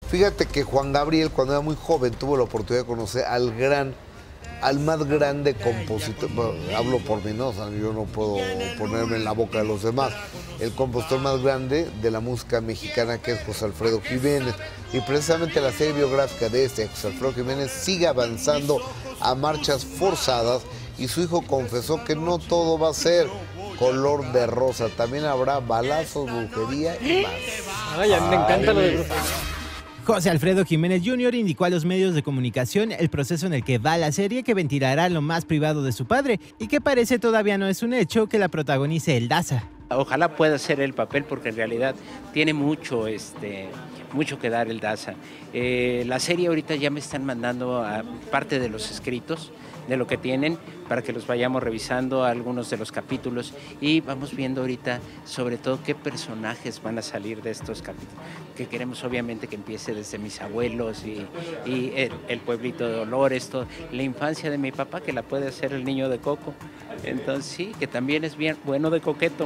Fíjate que Juan Gabriel, cuando era muy joven, tuvo la oportunidad de conocer al más grande compositor, bueno, hablo por mí, ¿no? O sea, yo no puedo ponerme en la boca de los demás. El compositor más grande de la música mexicana, que es José Alfredo Jiménez. Y precisamente la serie biográfica de José Alfredo Jiménez sigue avanzando a marchas forzadas y su hijo confesó que no todo va a ser color de rosa, también habrá balazos, brujería y más. Ay, a mí me encanta lo de brujería. José Alfredo Jiménez Jr. indicó a los medios de comunicación el proceso en el que va la serie, que ventilará lo más privado de su padre y que parece todavía no es un hecho que la protagonice el Daza. Ojalá pueda hacer el papel porque en realidad tiene mucho que dar el Daza. La serie ahorita ya me están mandando a parte de los escritos de lo que tienen para que los vayamos revisando algunos de los capítulos y vamos viendo ahorita sobre todo qué personajes van a salir de estos capítulos, que queremos obviamente que empiece desde mis abuelos y el pueblito de Dolores, la infancia de mi papá, que la puede hacer el niño de Coco, entonces sí, que también es bien bueno de coqueto.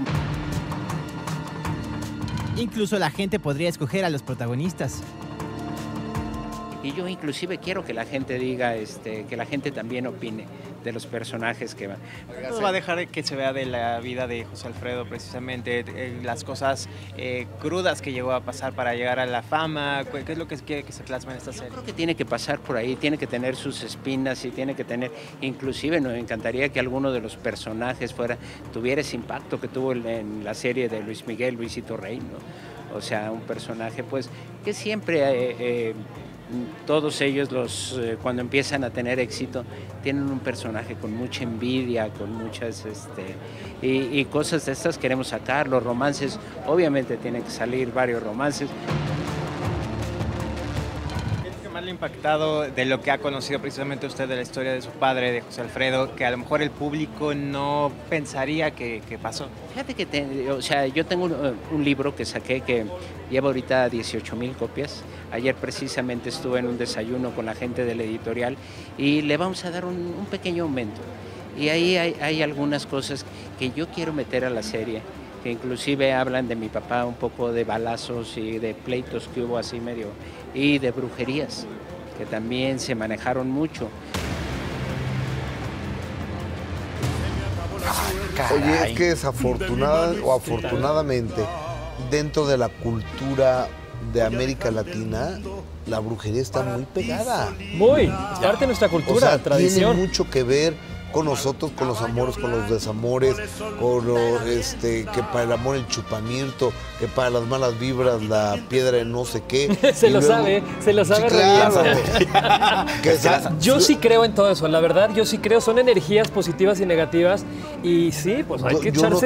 Incluso la gente podría escoger a los protagonistas. Y yo inclusive quiero que la gente diga, que la gente también opine de los personajes que van. No va a dejar que se vea de la vida de José Alfredo, precisamente, las cosas crudas que llegó a pasar para llegar a la fama. ¿Qué es lo que quiere que se plasma en esta serie? Yo creo que tiene que pasar por ahí, tiene que tener sus espinas y tiene que tener, inclusive nos encantaría que alguno de los personajes tuviera ese impacto que tuvo en la serie de Luis Miguel, Luisito Rey, ¿no? O sea, un personaje pues que siempre... todos ellos cuando empiezan a tener éxito tienen un personaje con mucha envidia, con muchas y cosas de estas queremos sacar. Los romances, obviamente tienen que salir varios romances. ¿Qué es lo que más le ha impactado de lo que ha conocido precisamente usted de la historia de su padre, de José Alfredo, que a lo mejor el público no pensaría que pasó? Fíjate que yo tengo un libro que saqué que lleva ahorita 18,000 copias. Ayer precisamente estuve en un desayuno con la gente del editorial y le vamos a dar un pequeño aumento. Y ahí hay algunas cosas que yo quiero meter a la serie, que inclusive hablan de mi papá, un poco de balazos y de pleitos que hubo así medio, y de brujerías, que también se manejaron mucho. Oye, es que afortunadamente, dentro de la cultura de América Latina, la brujería está muy pegada. Muy, es parte de nuestra cultura, o sea, tradición. Tiene mucho que ver con nosotros, con los amores, con los desamores, con que para el amor el chupamirto, que para las malas vibras la piedra de no sé qué. se lo sabe sí, claro. Yo sí creo en todo eso, la verdad, yo sí creo, son energías positivas y negativas, y sí, pues hay que echarse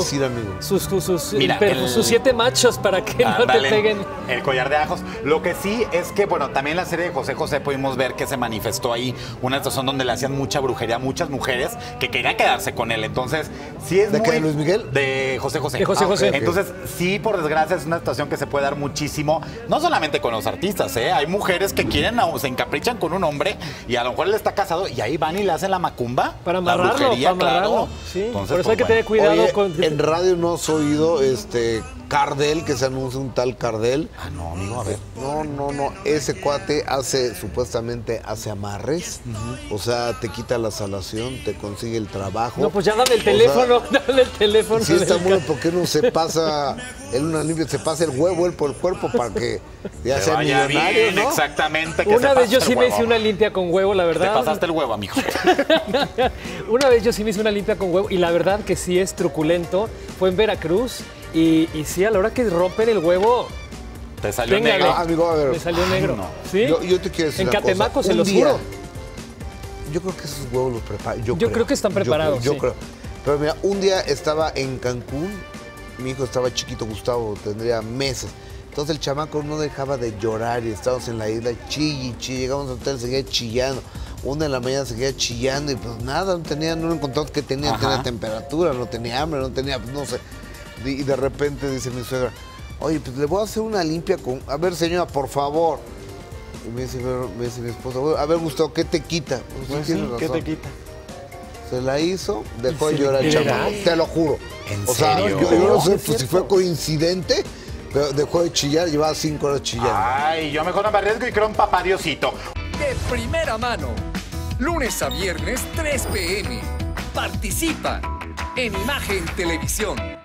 sus 7 machos para que no te peguen. El collar de ajos. Lo que sí es que, bueno, también la serie de José José pudimos ver que se manifestó ahí una situación donde le hacían mucha brujería a muchas mujeres que querían quedarse con él. Entonces, sí es ¿De qué, de Luis Miguel? De José José. De José José. Entonces, sí, por desgracia, es una situación que se puede dar muchísimo, no solamente con los artistas, ¿eh? Hay mujeres que quieren, se encaprichan con un hombre y a lo mejor él está casado y ahí van y le hacen la macumba. Para amarrarlo, la brujería, claro. Sí. Entonces, por eso hay que tener cuidado. Oye, con... en radio no has oído Cardel, que se anuncia un tal Cardel. Ah, no, amigo, a ver. No. Ese cuate supuestamente hace amarres. O sea, te quita la salación, te consigue el trabajo. No, pues ya dame el teléfono, dame el teléfono. Si está bueno, ¿por qué no se pasa se pasa el huevo él por el cuerpo para que ya sea millonario, bien, ¿no? Exactamente. Una vez yo sí me hice una limpia con huevo, la verdad. Te pasaste el huevo, amigo. Una vez yo sí me hice una limpia con huevo y la verdad que sí es truculento. Fue en Veracruz y sí, a la hora que rompen el huevo... Te salió negro. Amigo, a ver. Me salió negro. No. ¿Sí? Yo te quiero decir en una Catemaco cosa. se los juro. Yo creo que esos huevos los preparan. Yo creo que están preparados. Yo creo. Pero mira, un día estaba en Cancún, mi hijo estaba chiquito, Gustavo, tendría meses. Entonces el chamaco no dejaba de llorar y estábamos en la isla, chille. Llegamos al hotel, seguía chillando. 1 de la mañana seguía chillando y pues nada, no encontramos que tenía temperatura, no tenía hambre, no tenía, pues no sé. Y de repente dice mi suegra, oye, pues le voy a hacer una limpia con... A ver, señora, por favor. Y me dice mi esposa, a ver, Gustavo, ¿qué te quita? Pues sí, ¿qué te quita? Se la hizo, dejó de llorar el chamaco, te lo juro. ¿En o sea, serio? yo no sé pues, si fue coincidente, Pero dejó de chillar, llevaba 5 horas chillando. Ay, yo mejor no me arriesgo y creo en papá Diosito. De primera mano, lunes a viernes 3 p.m. Participa en Imagen Televisión.